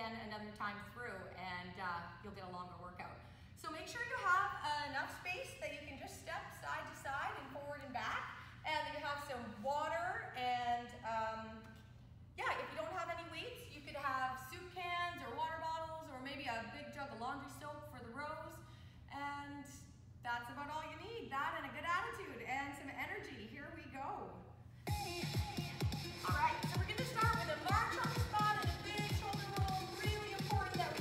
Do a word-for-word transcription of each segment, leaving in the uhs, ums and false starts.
again another time through, and uh, you'll get a longer workout. So make sure you have uh, enough space that you can just step side to side and forward and back, and that you have some water, and um, yeah, if you don't have any weights, you could have soup cans or water bottles, or maybe a big jug of laundry soap for the rows, and that's about all you need. That and a good attitude and some energy. Here we go. All right, so we're gonna start with a march on the spot and a big shoulder roll. Really important that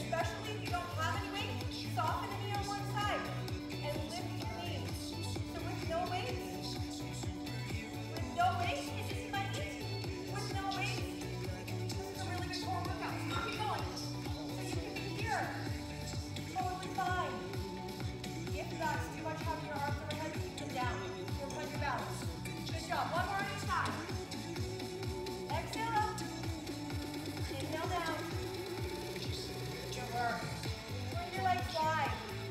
especially if you don't have any weight, soften the knee on one side and lift your knee. So with no weight, with no weight, can you see my knees? With no weight, this is a really good core workout. So keep going. So you can be here, totally fine. If that's too much having your arms overhead, keep them down. Work on your balance. Good job. One more each time. Exhale up. Inhale down. Good work. Bring your legs wide.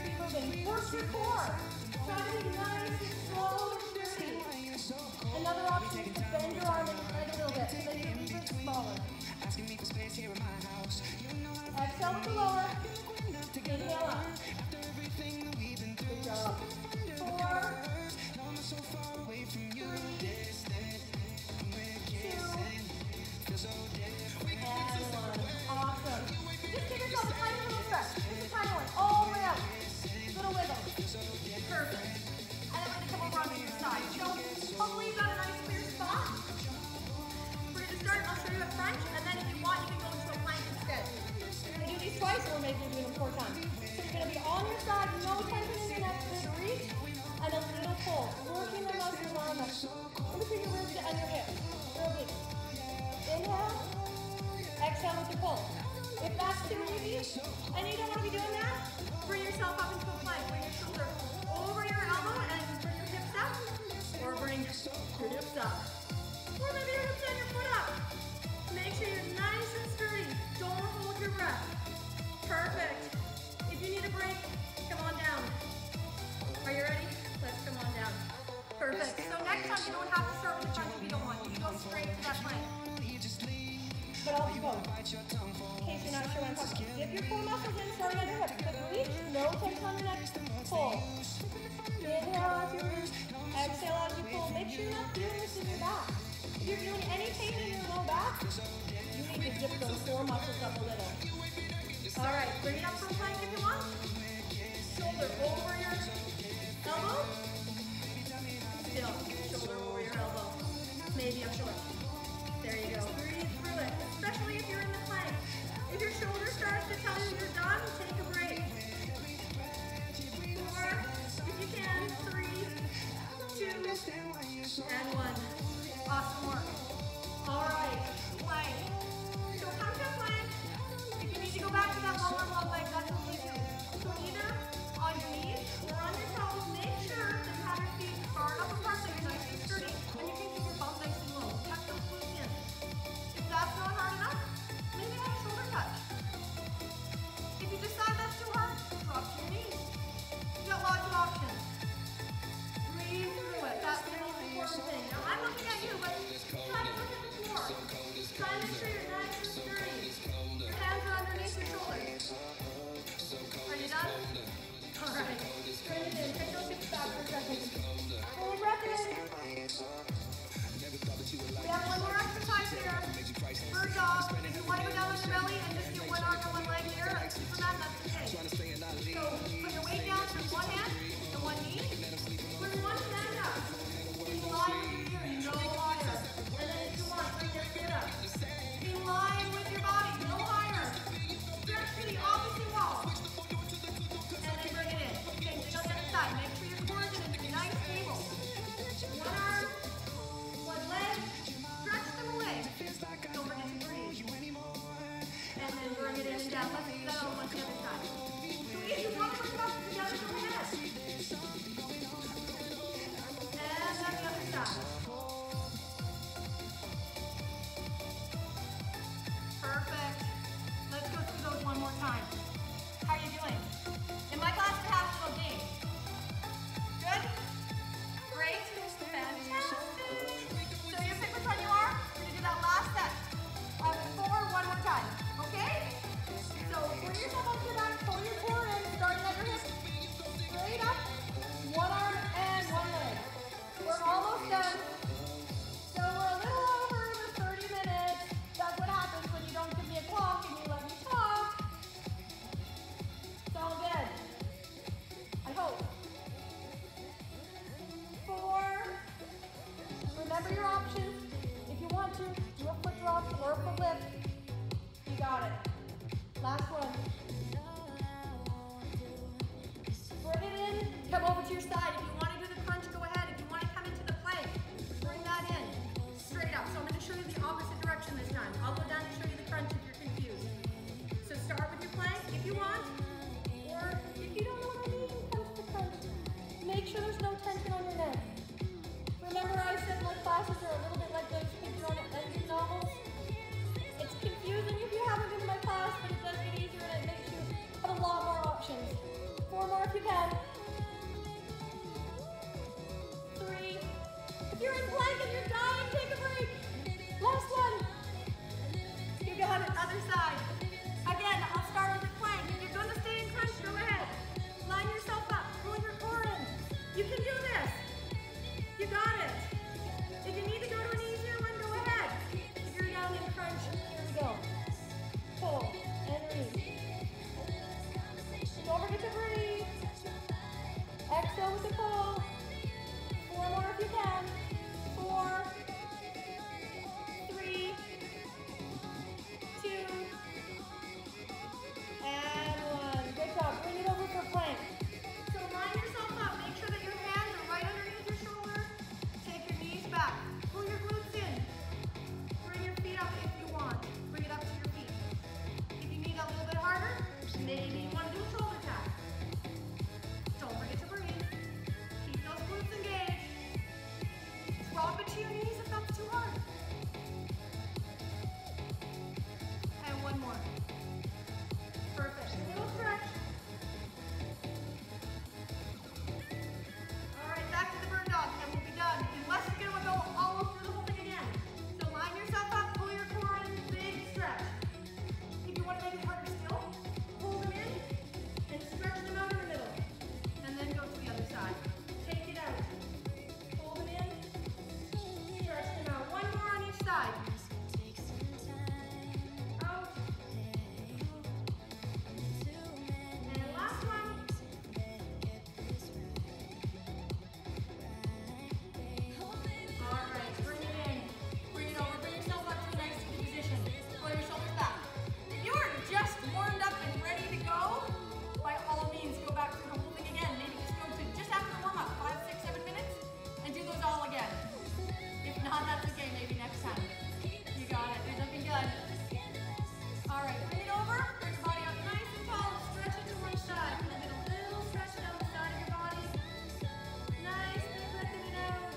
keep moving. Work your core. Try to be nice and slow and sturdy. Another option is to bend your arm and your leg a little bit so that you're a little bit smaller. Exhale with the lower. Inhale up. Good job. Four. Three. Two. And one. Awesome. Just give yourself a tiny little stretch. Just a tiny one. All the way up. Little wiggle. Perfect. And then we're going to come over onto your side. So hopefully you've got a nice clear spot. We're going to start. I'll show you a crunch. And then if you want, you can go into a plank instead. We're going to do these twice, or maybe we're doing them four times. So you're going to be on your side, no tension in your neck, just reach, and a little pull. Working the muscles on them. In between your ribs and your hips. Real deep. Inhale. Exhale with your pull. If that's too easy, and you don't want to be doing that, bring yourself up into a plank. Bring your shoulder over your elbow and bring your hips up, or bring your hips up. Or maybe your hips and your foot up. Make sure you're nice and sturdy. Don't hold your breath. Perfect. If you need a break, come on down. Are you ready? Let's come on down. Perfect. So next time you don't have to start with the front if you don't want. You can go straight to that plank. But I'll do both. In case you're not sure what I'm talking about. Dip your core muscles in, starting at your hips. But reach, no tension on your neck. Pull. Inhale as you reach. Exhale as you pull. Make sure you're not doing this in your back. If you're feeling any pain in your low back, you need to dip those core muscles up a little. All right, bring it up for a plank if you want. Shoulder over your elbow. Still, shoulder over your elbow. Maybe up short. There you go. Breathe through it, especially if you're in the plank. If your shoulder starts to tell you you're done, take a break. Four, if you can, three, two, and one. Awesome work. All right, plank. So come to a plank. If you need to go back to that lower long leg, that's what we do. So either on your knees or on your toes, make sure that you have your feet far enough apart so you're nice and sturdy, and you can keep your bum nice and low. Tuck those glutes in. If that's not hard enough, maybe have a shoulder touch. If you decide that's too hard, drop to your knees. You've got lots of options. Breathe through it. That's the most important thing. Now I'm looking at you, but try to look at the floor. Try to make sure you're nice and sturdy. Your hands are underneath your shoulders. Are you done? All right. Bring it in. Take those hips back for a second. Pull a breath in. We have one more exercise here. Bird dog. If you want to go down on your belly and just do one arm and one leg here, like Superman, that's okay. So put your weight down from one hand to one knee. Bring one hand up. Be lying with your ear, no higher. And then if you want, bring your foot up. Be lying with your body, no higher. Stretch to the opposite wall. And then bring it in. Same thing on the other side. Make sure your core is in a nice table. One arm, one leg. Stretch them away. Don't forget to breathe. And then bring it in and down. Let's do that on one the other side. So if you want to bring it up together, go ahead. And then the other side. Perfect. Let's go through those one more time. How are you doing? In my class, we have a little game. Good? Great? Fantastic. So you pick which one you are. We're going to do that last set of four one more time. Okay? So bring yourself up to your back, pull your core in, starting at your hips. Straight up, one arm and one leg. We're almost done. So we're a little over the thirty minutes. That's what happens when you don't give me a clock and you let me talk. It's all good. I hope. Four. Remember your options. If you want to, do a foot drop or a foot lift. You got it. Last one. Bring it in. Come over to your side. If you want to do the crunch, go ahead. If you want to come into the plank, bring that in. Straight up. So I'm going to show you the opposite direction this time. I'll go down and show you the crunch if you're confused. So start with your plank if you want. Or if you don't know what I mean, come to the crunch. Make sure there's no tension on your neck. Remember I said my classes are a little bit like those picture on engine novels? It's confusing if you haven't been in my class, but it does get easier and it makes you have a lot more options. Four more if you can. not, that's okay. Maybe next time. You got it. You're looking good. All right, bring it over. Bring your body up nice and tall. Stretch it to one side. A little, little stretch down the side of your body. Nice, big breath in and out.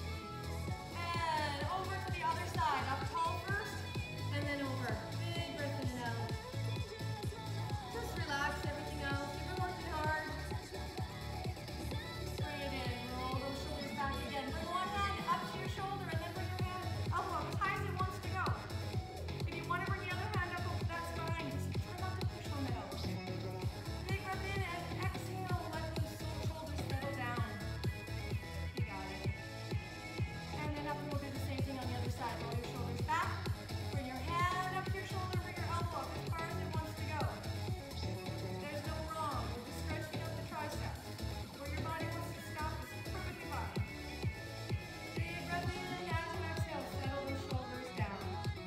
And over to the other side. Up tall first, and then over. Big breath in and out. Just relax everything else. You've been working hard. Bring it in. Roll those shoulders back again. Bring one hand up to your shoulder, and then bring your hand elbow as high as it wants to go. If you want to bring the other hand up, that's fine. Just try not to push on it out. Big breath in and exhale. Let those shoulders settle down. You got it. And then after we'll do the same thing on the other side. Roll your shoulders back. Bring your hand up to your shoulder. Bring your elbow up as far as it wants to go. There's no wrong. We're just stretching out the triceps. Where your body wants to stop is perfectly fine. Big breath in and as you exhale, settle those shoulders down.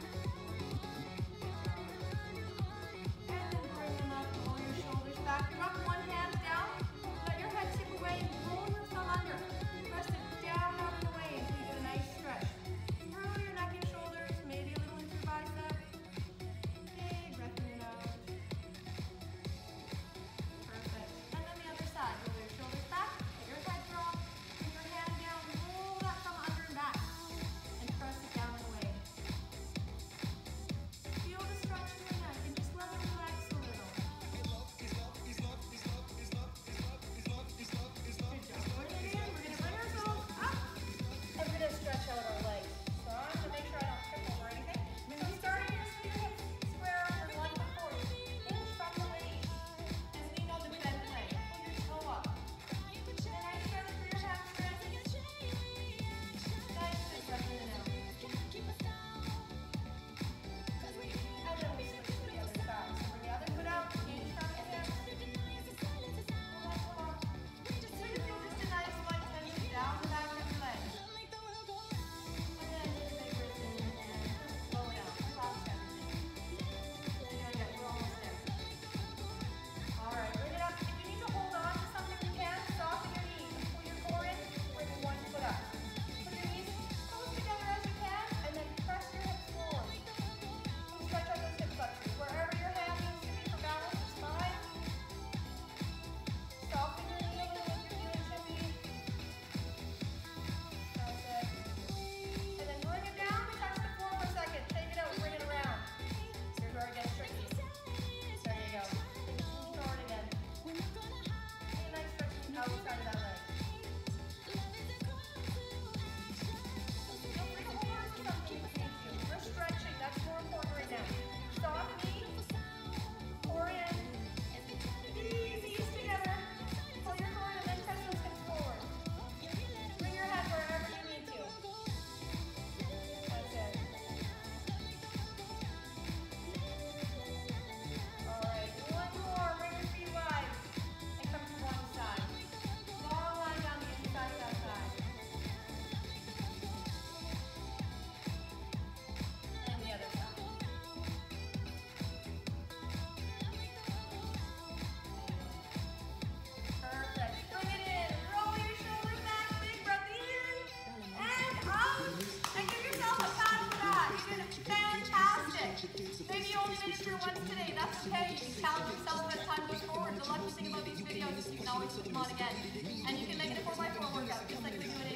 And then bring them up, roll your shoulders back. Drop one hand down. Let your head tip away and roll your thumb under. Press it down out of the way until you get a nice stretch. Through your neck and shoulders, maybe a little into your bicep. Big breath in and out. Perfect. And then the other side. Roll your shoulders back, let your head drop, bring your hand down, roll that thumb under and back, and press it down and away. Feel the stretch in your neck and just let it relax a little. Good job. Bring it in. We're going to bring ourselves up, and we're going to stretch out our legs. So I have to make sure I don't trip over anything. So starting your hips square up or one foot forward. Inch from the waist. And lean on the bent leg. Pull your toe up. And nice stretch for your hamstrings. Nice big breath in and out. And then we switch to the other side. So bring the other foot out. Inch from the hip. Pull that toe up. So you feel just a nice light tension down the back of your leg. And then just big breath in and slow down. Relax everything. Good, good. We're almost there. All right, bring it up. If you need to hold on to something, you can. Soften your knees. Pull your core in. Bring one foot up. Put your knees close together as you can, and then press your hips forward. Stretch out those hip flexors. Wherever your hand needs to be for balance is fine. Soften your knee a little if you're feeling chippy. That's it. And then bring it down. Touch the floor for a second. Take it out. Bring it around. Here's where it gets tricky. There you go. Lean forward again. Take a nice stretch outside of that leg. Feel free to hold on to something if you need to. We're stretching. That's more important right now. Soft knees. Core in. Knees ease together. Pull your core in and then press those hips forward. Bring your head wherever you need to. That's it. All right, one more. Bring your feet wide and come to one side. Long line down the inside of that side. And the other side. Perfect. Bring it in. Roll your shoulders back. Big breath in and out. And give yourself a pat for that. You did fantastic. Maybe you only did it through once today. That's okay. You can challenge yourself as time goes forward. The lucky thing about these videos is you can always put them on again. And you can make it a four by four workout, just like we do in